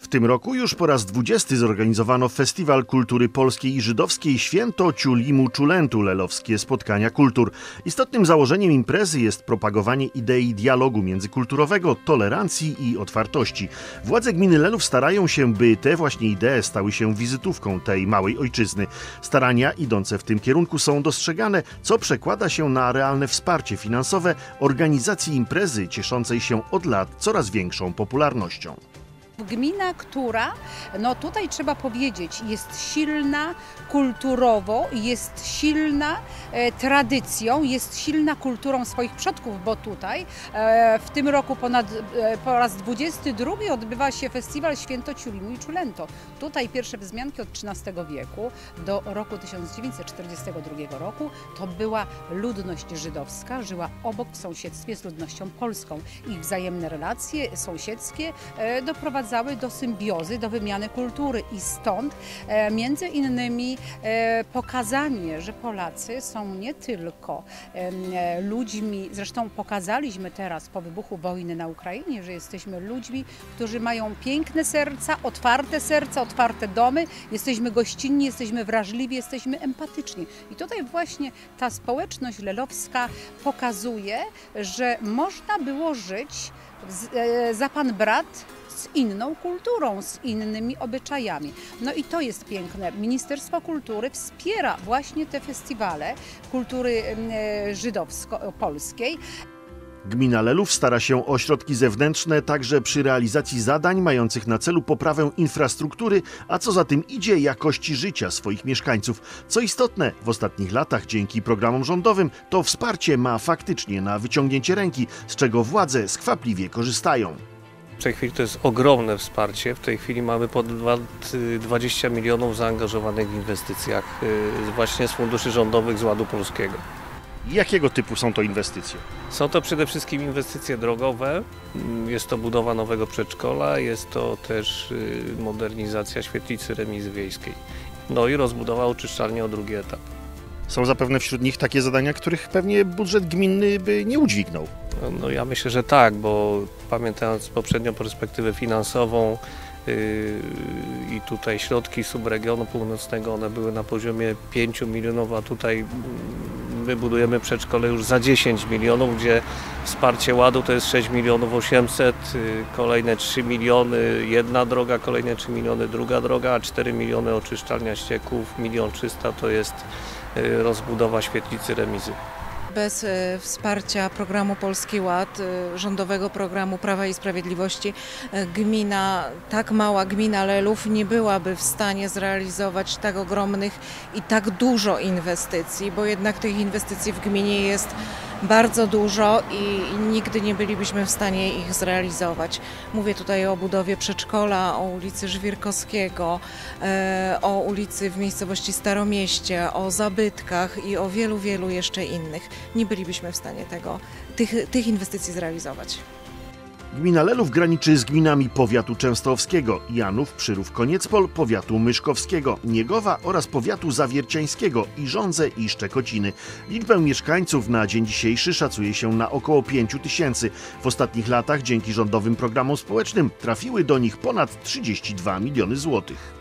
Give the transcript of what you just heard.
W tym roku już po raz 20 zorganizowano Festiwal Kultury Polskiej i Żydowskiej Święto Ciulimu Czulentu, lelowskie spotkania kultur. Istotnym założeniem imprezy jest propagowanie idei dialogu międzykulturowego, tolerancji i otwartości. Władze gminy Lelów starają się, by te właśnie idee stały się wizytówką tej małej ojczyzny. Starania idące w tym kierunku są dostrzegane, co przekłada się na realne wsparcie finansowe organizacji imprezy cieszącej się od lat coraz większą popularnością. Gmina, która, tutaj trzeba powiedzieć, jest silna kulturowo, jest silna tradycją, jest silna kulturą swoich przodków, bo tutaj w tym roku po raz 22 odbywa się festiwal Święto Ciulimu i Czulento. Tutaj pierwsze wzmianki od XIII wieku do roku 1942 roku to była ludność żydowska, żyła obok w sąsiedztwie z ludnością polską. Ich wzajemne relacje sąsiedzkie doprowadzały do symbiozy, do wymiany kultury i stąd między innymi pokazanie, że Polacy są nie tylko ludźmi, zresztą pokazaliśmy teraz po wybuchu wojny na Ukrainie, że jesteśmy ludźmi, którzy mają piękne serca, otwarte domy, jesteśmy gościnni, jesteśmy wrażliwi, jesteśmy empatyczni. I tutaj właśnie ta społeczność lelowska pokazuje, że można było żyć za pan brat z inną kulturą, z innymi obyczajami. I to jest piękne. Ministerstwo Kultury wspiera właśnie te festiwale kultury żydowsko-polskiej. Gmina Lelów stara się o środki zewnętrzne także przy realizacji zadań mających na celu poprawę infrastruktury, a co za tym idzie jakości życia swoich mieszkańców. Co istotne, w ostatnich latach dzięki programom rządowym to wsparcie ma faktycznie na wyciągnięcie ręki, z czego władze skwapliwie korzystają. W tej chwili to jest ogromne wsparcie. W tej chwili mamy ponad 20 milionów zaangażowanych w inwestycjach właśnie z funduszy rządowych z Ładu Polskiego. Jakiego typu są to inwestycje? Są to przede wszystkim inwestycje drogowe, jest to budowa nowego przedszkola, jest to też modernizacja świetlicy remizy wiejskiej. I rozbudowa oczyszczalni o drugi etap. Są zapewne wśród nich takie zadania, których pewnie budżet gminny by nie udźwignął. Ja myślę, że tak, bo pamiętając poprzednią perspektywę finansową i tutaj środki subregionu północnego, one były na poziomie 5 milionów, a tutaj my budujemy przedszkole już za 10 milionów, gdzie wsparcie Ładu to jest 6 milionów 800, kolejne 3 miliony jedna droga, kolejne 3 miliony druga droga, a 4 miliony oczyszczalnia ścieków, 1 300 000 to jest rozbudowa świetlicy remizy. Bez wsparcia programu Polski Ład, rządowego programu Prawa i Sprawiedliwości, tak mała gmina Lelów nie byłaby w stanie zrealizować tak ogromnych i tak dużo inwestycji, bo jednak tych inwestycji w gminie jest bardzo dużo i nigdy nie bylibyśmy w stanie ich zrealizować. Mówię tutaj o budowie przedszkola, o ulicy Żwirkowskiego, o ulicy w miejscowości Staromieście, o zabytkach i o wielu, wielu jeszcze innych. Nie bylibyśmy w stanie tych inwestycji zrealizować. Gmina Lelów graniczy z gminami powiatu częstochowskiego, Janów, Przyrów, Koniecpol, powiatu myszkowskiego, Niegowa oraz powiatu zawierciańskiego, Iżądze i Szczekociny. Liczbę mieszkańców na dzień dzisiejszy szacuje się na około 5 000. W ostatnich latach dzięki rządowym programom społecznym trafiły do nich ponad 32 miliony złotych.